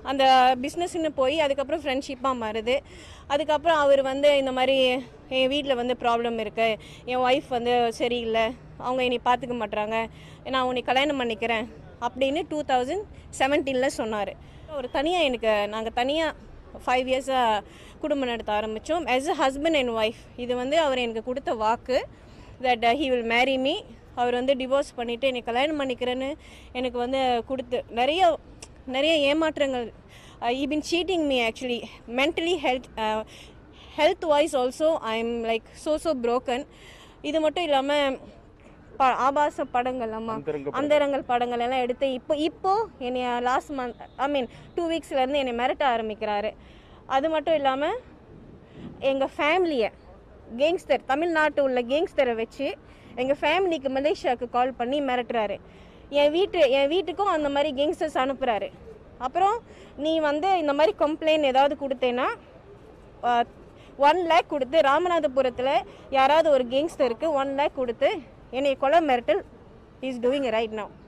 அந்த பிஸ்னஸ்ன்னு போய் அதுக்கப்புறம் ஃப்ரெண்ட்ஷிப்பாக மாறுது. அதுக்கப்புறம் அவர் வந்து இந்த மாதிரி என் வீட்டில் வந்து ப்ராப்ளம் இருக்குது, என் ஒய்ஃப் வந்து சரியில்லை, அவங்க என்னை பார்த்துக்க மாட்டுறாங்க, நான் உன்னை கல்யாணம் பண்ணிக்கிறேன் அப்படின்னு 2017 சொன்னார். ஒரு தனியாக நாங்கள் தனியாக 5 இயர்ஸாக குடும்பம் நடத்த ஆரம்பித்தோம் as a husband and wife. இது வந்து அவர் எனக்கு கொடுத்த வாக்கு that he will marry me. அவர் வந்து டிவோர்ஸ் பண்ணிவிட்டு என்னை கல்யாணம் பண்ணிக்கிறேன்னு எனக்கு வந்து கொடுத்து நிறைய ஏமாற்றங்கள். He been cheating me actually mentally, health wise also I am like so broken. இது மட்டும் இல்லாமல் ஆபாச படங்கள் அந்தரங்கள் படங்கள் எல்லாம் எடுத்து இப்போ என்னை லாஸ்ட் மந்த் 2 வீக்ஸ்லேருந்து என்னை மிரட்ட ஆரம்பிக்கிறாரு. அது மட்டும் இல்லாமல் எங்கள் ஃபேமிலியை கேங்ஸ்டர், தமிழ்நாட்டு உள்ள கேங்ஸ்டரை வச்சு எங்கள் ஃபேமிலிக்கு மலேசியாவுக்கு கால் பண்ணி மிரட்டுறாரு. என் வீட்டுக்கும் அந்த மாதிரி கேங்ஸ்டர்ஸ் அனுப்புகிறாரு. அப்புறம் நீ வந்து இந்த மாதிரி கம்ப்ளைண்ட் ஏதாவது கொடுத்தேன்னா 1 lakh கொடுத்து, ராமநாதபுரத்தில் யாராவது ஒரு கேங்ஸ்டருக்கு 1 lakh கொடுத்து என்னை கொலை மிரட்டல் இஸ் டூயிங் ரைட் நவ்.